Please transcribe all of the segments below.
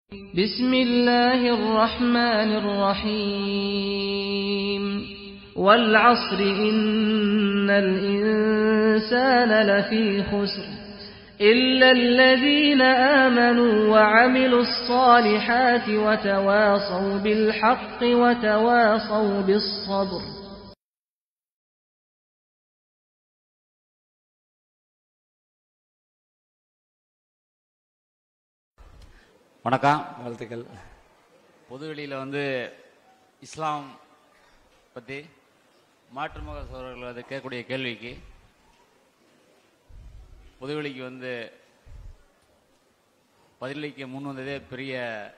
بسم الله الرحمن الرحيم والعصر إن الإنسان لفي خسر إلا الذين آمنوا وعملوا الصالحات وتواصوا بالحق وتواصوا بالصبر. வணக்கம், வாழ்த்துக்கள். பொதுவெளியில் இஸ்லாம் பற்றி மாற்றுமுக சோழர்கள் கேட்கக்கூடிய கேள்விக்கு பொதுவெளிக்கு பதிலளிக்க முன் வந்ததே பெரிய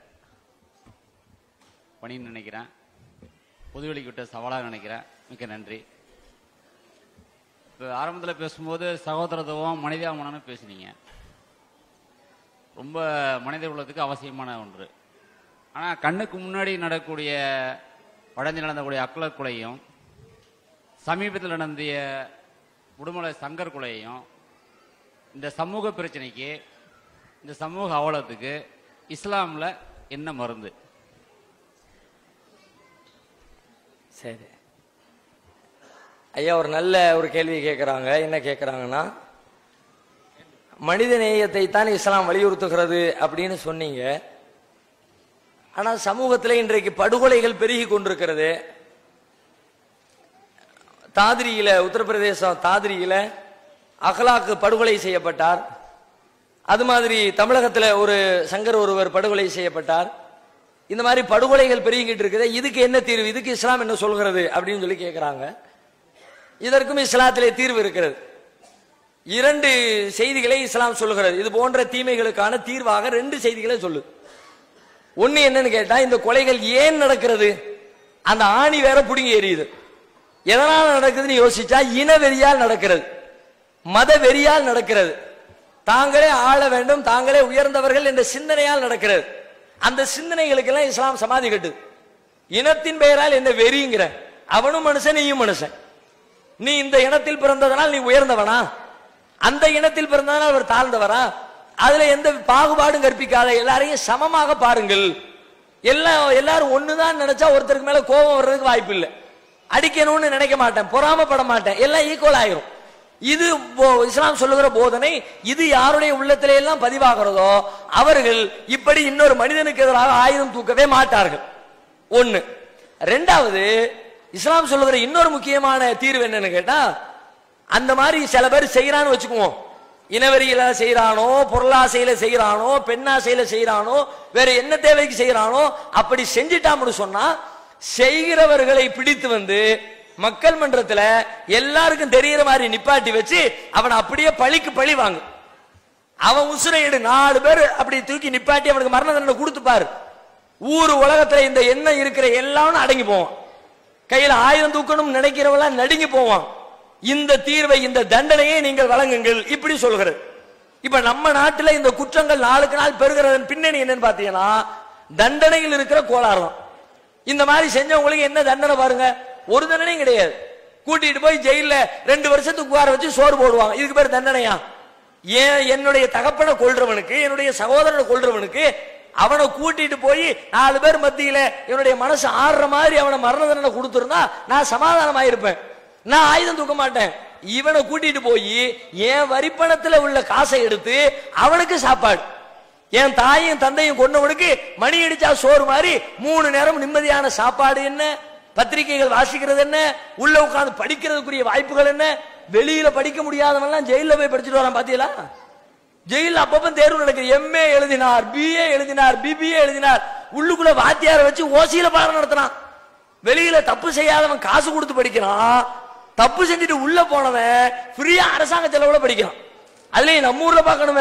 பணின்னு நினைக்கிறேன். பொதுவெளிக்கு விட்ட சவாலாக நினைக்கிறேன். மிக்க நன்றி. இப்போ ஆரம்பத்தில் பேசும்போது சகோதரத்துவம் மனிதாபிமானம்னு பேசுனீங்க. ரொம்ப மனித உள்ளத்துக்கு அவசியமான ஒன்று. ஆனால் கண்ணுக்கு முன்னாடி நடக்கூடிய வடந்தில் நடந்தக்கூடிய அக்லர் கொலையும் சமீபத்தில் நடந்த உடுமலை சங்கர் கொலையும் இந்த சமூக பிரச்சனைக்கு, இந்த சமூக அவலத்துக்கு இஸ்லாமில் என்ன மருந்து? சரி ஐயா, ஒரு நல்ல ஒரு கேள்வி கேட்குறாங்க. என்ன கேட்குறாங்கன்னா, மனித நேயத்தை தான் இஸ்லாம் வலியுறுத்துகிறது அப்படின்னு சொன்னீங்க. ஆனால் சமூகத்தில் இன்றைக்கு படுகொலைகள் பெருகி கொண்டிருக்கிறது. தாதிரியில, உத்தரப்பிரதேசம் தாதிரியில அகலாக்கு படுகொலை செய்யப்பட்டார். அது மாதிரி தமிழகத்தில் ஒரு சங்கர் ஒருவர் படுகொலை செய்யப்பட்டார். இந்த மாதிரி படுகொலைகள் பெருகிக்கிட்டு இருக்குது. இதுக்கு என்ன தீர்வு? இதுக்கு இஸ்லாம் என்ன சொல்கிறது அப்படின்னு சொல்லி கேட்கிறாங்க. இதற்கும் இஸ்லாத்திலே தீர்வு இருக்கிறது. இரண்டு செய்திகளை இஸ்லாம் சொல்லுகிறது. இது போன்ற தீமைகளுக்கான தீர்வாக ரெண்டு செய்திகளை சொல்லு. ஒன்னு என்னன்னு கேட்டா, இந்த கொலைகள் ஏன் நடக்கிறது? அந்த ஆணி வேற புடுங்கி எறியுது. எதனால நடக்குதுன்னு யோசிச்சா, இன வெறியால் நடக்கிறது, மத வெறியால் நடக்கிறது, தாங்களே ஆள வேண்டும், தாங்களே உயர்ந்தவர்கள் என்ற சிந்தனையால் நடக்கிறது. அந்த சிந்தனைகளுக்கு எல்லாம் இஸ்லாம் சமாதி கட்டுது. இனத்தின் பெயரால் என்ன வெறிங்கிற, அவனும் மனுஷன் நீயும் மனுஷன். நீ இந்த இனத்தில் பிறந்ததனால் நீ உயர்ந்தவனா, அந்த இனத்தில் பிறந்ததனால் அவர் தாழ்ந்தவரா? அதுல எந்த பாகுபாடும் கற்பிக்காத, எல்லாரையும் சமமாக பாருங்கள். எல்லாரும் ஒண்ணுதான் நினைச்சா ஒருத்தருக்கு மேல கோபம் வர்றதுக்கு வாய்ப்பு இல்லை. அடிக்கணும்னு நினைக்க மாட்டேன், பொறாமப்பட மாட்டேன், எல்லாம் ஈக்குவல் ஆயிரும். இது இஸ்லாம் சொல்லுகிற போதனை. இது யாருடைய உள்ளத்திலே எல்லாம் பதிவாகிறதோ அவர்கள் இப்படி இன்னொரு மனிதனுக்கு எதிராக ஆயுதம் தூக்கவே மாட்டார்கள். ஒண்ணு. ரெண்டாவது, இஸ்லாம் சொல்லுகிற இன்னொரு முக்கியமான தீர்வு என்னன்னு கேட்டா, அந்த மாதிரி சில பேர் செய்யறான்னு வச்சுக்குவோம். இனவெறியில செய்யறானோ, பொருளாசையில செய்யறானோ, பெண்ணாசையில செய்யறானோ, வேற என்ன தேவைக்கு செய்யறானோ, அப்படி செஞ்சிட்டான்னு சொன்னா செய்கிறவர்களை பிடித்து மக்கள் மன்றத்தில் எல்லாருக்கும் தெரியற மாதிரி நிப்பாட்டி வச்சு அவனை அப்படியே பழிக்கு பழி வாங்கு. அவன் உசுரையிடு 4 பேர் அப்படி தூக்கி நிப்பாட்டி அவனுக்கு மரண தண்டனை கொடுத்துப்பாரு. ஊர் உலகத்துல இந்த எண்ணம் இருக்கிற எல்லாரும் அடங்கி போவான். கையில ஆயுதம் தூக்கணும் நினைக்கிறவெல்லாம் நடுங்கி போவான். இந்த தீர்வை, இந்த தண்டனையை நீங்கள் வழங்குங்கள் இப்படி சொல்கிறது. இப்ப நம்ம நாட்டில் இந்த குற்றங்கள் நாளுக்கு நாள் பெறுகிறதன் பின்னணி என்னன்னு பாத்தீங்கன்னா, தண்டனையில் இருக்கிற கோளாறு தான். இந்த மாதிரி செஞ்சவங்களுக்கு என்ன தண்டனை பாருங்க, ஒரு தண்டனையும் கிடையாது. கூட்டிட்டு போய் ஜெயில 2 வருஷத்துக்கு உட்கார வச்சு சோறு போடுவாங்க. இதுக்கு பேர் தண்டனையா? ஏன் என்னுடைய தகப்பனை கொல்றவனுக்கு, என்னுடைய சகோதரனை கொல்றவனுக்கு அவனை கூட்டிட்டு போய் 4 பேர் மத்தியில என்னுடைய மனசு ஆடுற மாதிரி அவனை மரண தண்டனை கொடுத்திருந்தா நான் சமாதானமாயிருப்பேன். நான் ஆயுதம் தூக்க மாட்டேன். இவனை கூட்டிட்டு போய் என் வரிப்பணத்துல உள்ள காசை எடுத்து அவனுக்கு சாப்பாடு, என் தாயும் தந்தையும் கொண்டவனுக்கு மணி அடிச்சா சோறு மாதிரி 3 நேரம் நிம்மதியான சாப்பாடு என்ன, பத்திரிகைகள் வாசிக்கிறது என்ன, உள்ள உட்கார்ந்து படிக்கிறதுக்குரிய வாய்ப்புகள் என்ன. வெளியில படிக்க முடியாதவன் ஜெயில போய் படிச்சுட்டு வரான். பாத்தீங்களா? ஜெயில அப்பப்ப தேர்வு நடக்குது. MA எழுதினார், BA எழுதினார், BBA எழுதினார், உள்ளுக்குள்ள வாத்தியார வச்சு ஓசியில பாடம் நடத்தினான். வெளியில தப்பு செய்யாதவன் காசு கொடுத்து படிக்கிறான், தப்பு செஞ்சுட்டு உள்ள போனவன் ஃப்ரீயா அரசாங்க செலவுல படிக்கிறான். அதுலயும் நம்ம ஊர்ல பாக்கணுமே,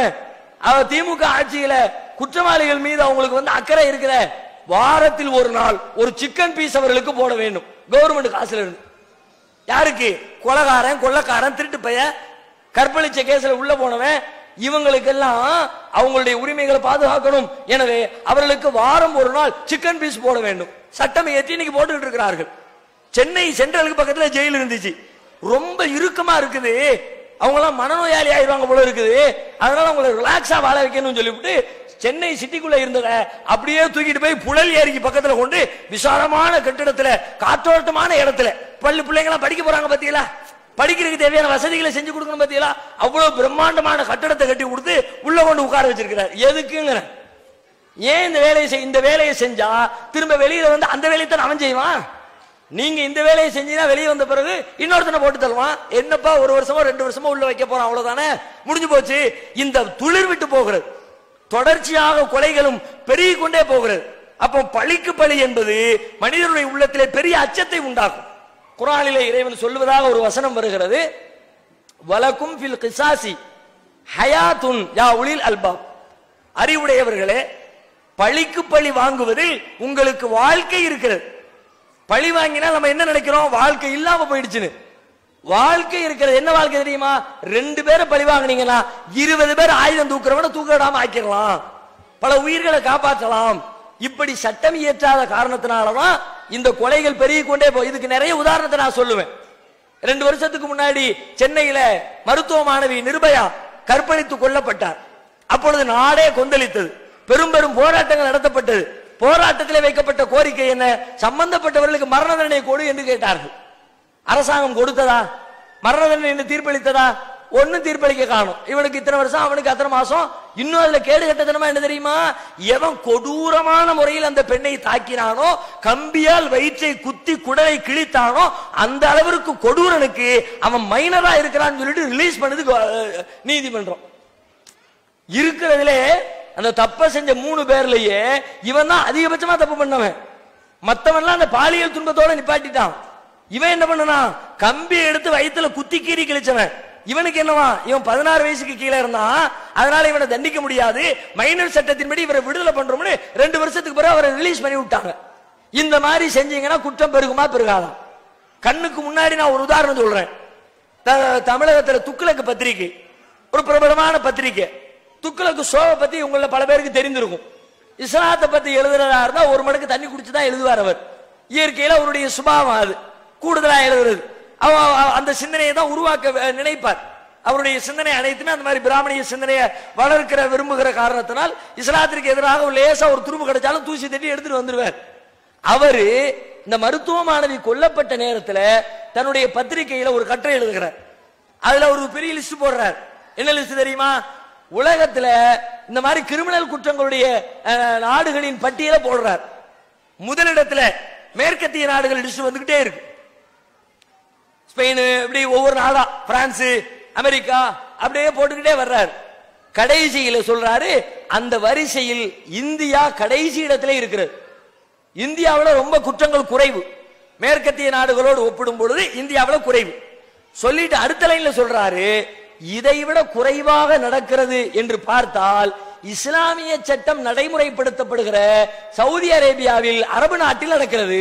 திமுக ஆட்சியில குற்றவாளிகள் மீது அவங்களுக்கு அக்கறை இருக்கிற, வாரத்தில் ஒரு நாள் ஒரு சிக்கன் பீஸ் அவர்களுக்கு போட வேண்டும் கவர்மெண்ட் காசுல இருந்து. யாருக்கு? கொலைகாரன், கொள்ளக்காரன், திருட்டு பையன், கற்பழிச்ச கேஸ்ல உள்ள போனவன், இவங்களுக்கெல்லாம் அவங்களுடைய உரிமைகளை பாதுகாக்கணும். எனவே அவர்களுக்கு வாரம் ஒரு நாள் சிக்கன் பீஸ் போட வேண்டும். சட்டம் ஏற்றி இன்னைக்கு போட்டுக்கிட்டு இருக்கிறார்கள். சென்னை சென்ட்ரலுக்கு பக்கத்துல ஜெயில் இருந்துச்சு, ரொம்ப இறுக்கமா இருக்குது. அவங்க எல்லாம் மனநோயாளி ஆயிடுவாங்க போல இருக்குது. அதனால அவங்களை ரிலாக்ஸா வாழ வைக்கணும்னு சொல்லிவிட்டு சென்னை சிட்டிக்குள்ள இருந்தத அப்படியே தூக்கிட்டு போய் புழல் ஏரிக்கு பக்கத்துல கொண்டு விசாலமான கட்டிடத்துல காற்றோட்டமான இடத்துல பள்ளி பிள்ளைங்க படிக்க போறாங்க பாத்தீங்களா, படிக்கிறதுக்கு தேவையான வசதிகளை செஞ்சு கொடுக்கணும் பாத்தீங்களா, அவ்வளவு பிரம்மாண்டமான கட்டடத்தை கட்டி கொடுத்து உள்ள கொண்டு உட்கார வச்சிருக்கிறார். எதுக்குங்கிற ஏன் இந்த வேலையை செஞ்சா திரும்ப வெளியில வந்து அந்த வேலையை தான் அவன் செய்வான். நீங்க இந்த வேலையை செஞ்சீங்கன்னா வெளியே வந்த பிறகு இன்னொருத்தனை போட்டு தருவான். என்னப்பா 1 வருஷமோ 2 வருஷமோ உள்ள வைக்க போறான், அவ்வளவுதானே, முடிஞ்சு போச்சு. இந்த துளிர் விட்டு போகிறது, தொடர்ச்சியாக கொலைகளும் பெருகி கொண்டே போகிறது. அப்போ பழிக்கு பழி என்பது மனிதனுடைய உள்ளத்திலே பெரிய அச்சத்தை உண்டாக்கும். குர்ஆனிலே இறைவன் சொல்வதாக ஒரு வசனம் வருகிறது, வலக்கும் ஃபில் கிசாசி ஹயாத்துன் யா உலில் அல்பாப். அறிவுடையவர்களே, பழிக்கு பழி வாங்குவதில் உங்களுக்கு வாழ்க்கை இருக்கிறது. பழி வாங்கினா நம்ம என்ன நினைக்கிறோம், வாழ்க்கை இல்லாம போயிடுச்சுன்னு. வாழ்க்கை இருக்கிறது. என்ன வாழ்க்கை தெரியுமா, 2 பேரை பழி வாங்கினீங்கன்னா 20 பேர் ஆயுதம் தூக்குறவன தூக்க விடாம ஆக்கிடலாம், பல உயிர்களை காப்பாற்றலாம். இப்படி சட்டம் இயற்றாத காரணத்தினாலதான் இந்த கொலைகள் பெருகி கொண்டே போய். இதுக்கு நிறைய உதாரணத்தை நான் சொல்லுவேன். 2 வருஷத்துக்கு முன்னாடி சென்னையில மருத்துவ மாணவி நிர்பயா கற்பழித்து கொல்லப்பட்டார். அப்பொழுது நாடே கொந்தளித்தது, பெரும் பெரும் போராட்டங்கள் நடத்தப்பட்டது. போராட்டத்தில் வைக்கப்பட்ட கோரிக்கை என்ன, சம்பந்தப்பட்டவர்களுக்கு மரண தண்டனை கொடு என்று கேட்டார்கள். அரசாங்கம் கொடுத்ததா, மரண தண்டனை என்று தீர்ப்பளித்ததா, ஒன்னும் தீர்ப்பளிக்க காணும். இவனுக்கு இத்தனை வருஷம், அவனுக்கு அத்தனை மாசம். இன்னும் அதுல கேடு கட்டத்தனமா என்ன தெரியுமா, எவன் கொடூரமான முறையில் அந்த பெண்ணை தாக்கினானோ, கம்பியால் வயிற்றை குத்தி குடலை கிழித்தானோ, அந்த அளவிற்கு கொடூரனுக்கு அவன் மைனரா இருக்கிறான்னு சொல்லிட்டு ரிலீஸ் பண்ணது நீதிமன்றம். இருக்கிறதுலே அந்த தப்ப செஞ்ச 3 பேர்லயே இவன் தான் அதிகபட்சமா தப்பு பண்ணவன். மத்தவன்லாம் அந்த பாலியல் துன்பத்தோட நிப்பாட்டிட்டான். இவன் என்ன பண்ணனா, கம்பி எடுத்து வயிற்றுல குத்தி கீறி கிழிச்சவன். இவனுக்கு என்னவா, இவன் 16 வயசுக்கு கீழே இருந்தான், அதனால இவனை தண்டிக்க முடியாது, மைனர் சட்டத்தின்படி இவரை விடுதலை பண்றோம்னு 2 வருஷத்துக்கு பிறகு அவரை ரிலீஸ் பண்ணி விட்டாங்க. இந்த மாதிரி செஞ்சீங்கன்னா குற்றம் பெருகுமா பெருகாதான்? கண்ணுக்கு முன்னாடி நான் ஒரு உதாரணம் சொல்றேன். தமிழகத்துல துக்ளக் பத்திரிகை ஒரு பிரபலமான பத்திரிகை. துக்ளக் ஷோவை பத்தி உங்கள பல பேருக்கு தெரிந்திருக்கும். இஸ்லாத்தை பத்தி எழுதுறதா இருந்தா 1 மடக்கு தண்ணி குடிச்சுதான் எழுதுவார் அவர். இயற்கையில அவருடைய சுபாவம் அது, கூடுதலா எழுதுறது. அந்த சிந்தனையை தான் உருவாக்க நினைப்பார். அவருடைய சிந்தனை அனைத்துமே அந்த மாதிரி பிராமணிய சிந்தனையை வளர்க்கிற விரும்புகிற காரணத்தினால் இஸ்லாத்திற்கு எதிராக லேசா ஒரு துரும்பு கிடைச்சாலும் தூசி தட்டி எடுத்துட்டு வந்துருவார். அவரு இந்த மருத்துவ மாணவி கொல்லப்பட்ட நேரத்தில் தன்னுடைய பத்திரிகையில ஒரு கட்டுரை எழுதுகிறார். அதுல ஒரு பெரிய லிஸ்ட் போடுறார். என்ன லிஸ்ட் தெரியுமா, உலகத்துல இந்த மாதிரி கிரிமினல் குற்றங்களுடைய நாடுகளின் பட்டியலை போடுறார். முதலிடத்துல மேற்கத்திய நாடுகள் லிஸ்ட் வந்துகிட்டே இருக்கு. ஸ்பெயின், இப்படி ஒவ்வொரு நாடா, பிரான்ஸ், அமெரிக்கா, அப்படியே போட்டுக்கிட்டே வர்றாரு. கடைசியில சொல்றாரு, அந்த வரிசையில் இந்தியா கடைசி இடத்துல இருக்கிறது. இந்தியாவில் ரொம்ப குற்றங்கள் குறைவு, மேற்கத்திய நாடுகளோடு ஒப்பிடும் பொழுது இந்தியாவில் குறைவு. சொல்லிட்டு அடுத்த லைன்ல சொல்றாரு, இதைவிட குறைவாக நடக்கிறது என்று பார்த்தால் இஸ்லாமிய சட்டம் நடைமுறைப்படுத்தப்படுகிற சவுதி அரேபியாவில், அரபு நாட்டில் நடக்கிறது.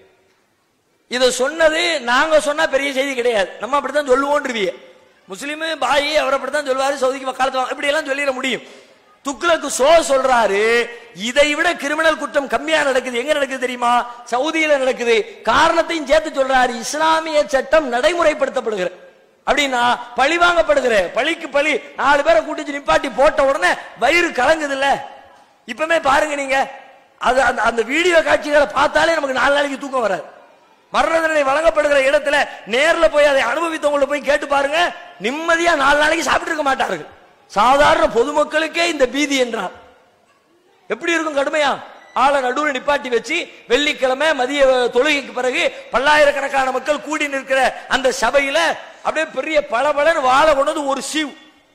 இதை சொன்னது நாங்க சொன்னா பெரிய செய்தி கிடையாது, நம்ம அப்படித்தான் சொல்லுவோன்றிய. முஸ்லிம் பாயி அவர் அப்படித்தான் சொல்வாரு, சவுதிக்கு வக்காலத்து இப்படி எல்லாம் சொல்லிட முடியும். துக்ளக் ஷோ சொல்றாரு, இதை விட கிரிமினல் குற்றம் கம்மியா நடக்குது. எங்க நடக்குது தெரியுமா, சவுதியில நடக்குது. காரணத்தையும் சேர்த்து சொல்றாரு, இஸ்லாமிய சட்டம் நடைமுறைப்படுத்தப்படுகிற. அப்படின்னா பழி வாங்கப்படுகிற, பழிக்கு பழி 4 பேரை கூட்டிச்சு நிப்பாட்டி போட்ட உடனே வயிறு கலங்குது இல்ல. இப்பமே பாருங்க நீங்க, அது அந்த வீடியோ காட்சிகளை பார்த்தாலே நமக்கு 4 நாளைக்கு தூக்கம் வராது. மரண தண்டனை வழங்கப்படுகிற இடத்துல நேர்ல போய் அதை அனுபவித்தவங்களை போய் கேட்டு பாருங்க, நிம்மதியா 4 நாளைக்கு சாப்பிட்டு இருக்க மாட்டார்கள். சாதாரண பொதுமக்களுக்கே இந்த பீதி என்றார் எப்படி இருக்கும் கடுமையா. ஆளை நடுவில் நிப்பாட்டி வச்சு வெள்ளிக்கிழமை மதிய தொழுகைக்கு பிறகு பல்லாயிரக்கணக்கான மக்கள் கூடி நிற்கிற அந்த சபையில அப்படியே பெரிய பளபளன்னு வாழை கொண்டது ஒரு சீவ்,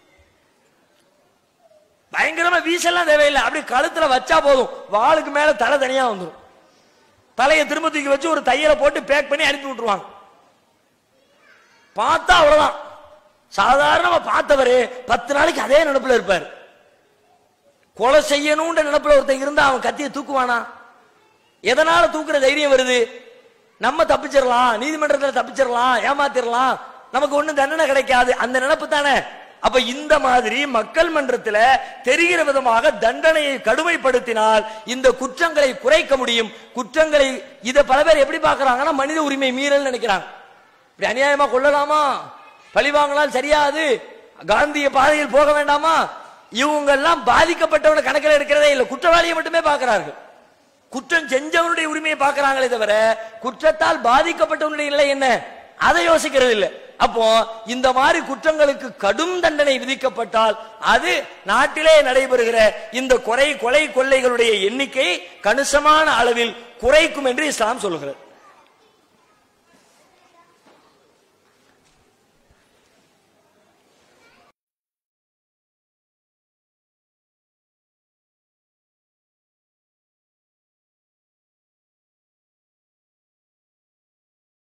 பயங்கரமா வீசெல்லாம் தேவையில்லை, அப்படி கழுத்துல வச்சா போதும், வாளுக்கு மேல தலை தனியா வந்துடும். தலையை திரும்ப தூக்கி வச்சு ஒரு தையலை போட்டு பேக் பண்ணி அனுப்பி விட்டுருவாங்க. பார்த்தா அவ்வளவுதான். சாதாரணமா பார்த்தவரு 10 நாளைக்கு அதே நினைப்புல இருப்பார். கொலை செய்யணும்ன்ற நினைப்புல ஒருத்தன் இருந்தா அவன் கத்தியை தூக்குவானா? எதனால தூக்குற தைரியம் வருது? நம்ம தப்பிச்சிடலாம், நீதிமன்றத்தில் தப்பிச்சிடலாம், ஏமாத்திரலாம், நமக்கு ஒண்ணும் தண்டனை கிடைக்காது, அந்த நினைப்பு தானே. அப்ப இந்த மாதிரி மக்கள் மன்றத்தில் தெரிகிற விதமாக தண்டனையை கடுமைப்படுத்தினால் இந்த குற்றங்களை குறைக்க முடியும். குற்றங்களை இதை பல பேர் எப்படி பார்க்கறாங்கன்னா மனித உரிமை மீறல் நினைக்கிறாங்க. இப்படி அநியாயமா கொள்ளலாமா, பழி வாங்கலாம் சரியாது, காந்திய பாதையில் போக வேண்டாமா, இவங்க எல்லாம் பாதிக்கப்பட்டவன கணக்கில் எடுக்கிறதே இல்லை, குற்றவாளியை மட்டுமே பார்க்கிறார்கள். குற்றம் செஞ்சவனுடைய உரிமையை பார்க்கிறாங்களே தவிர குற்றத்தால் பாதிக்கப்பட்டவனுடைய நிலை என்ன அதை யோசிக்கிறது இல்லை. அப்போ இந்த மாதிரி குற்றங்களுக்கு கடும் தண்டனை விதிக்கப்பட்டால் அது நாட்டிலே நடைபெறுகிற இந்த கொலை கொள்ளைகளுடைய எண்ணிக்கை கணிசமான அளவில் குறைக்கும் என்று இஸ்லாம் சொல்கிறது.